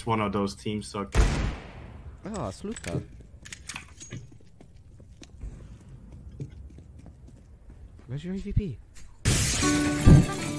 It's one of those team suck. Ah, sluta. Where's your EVP?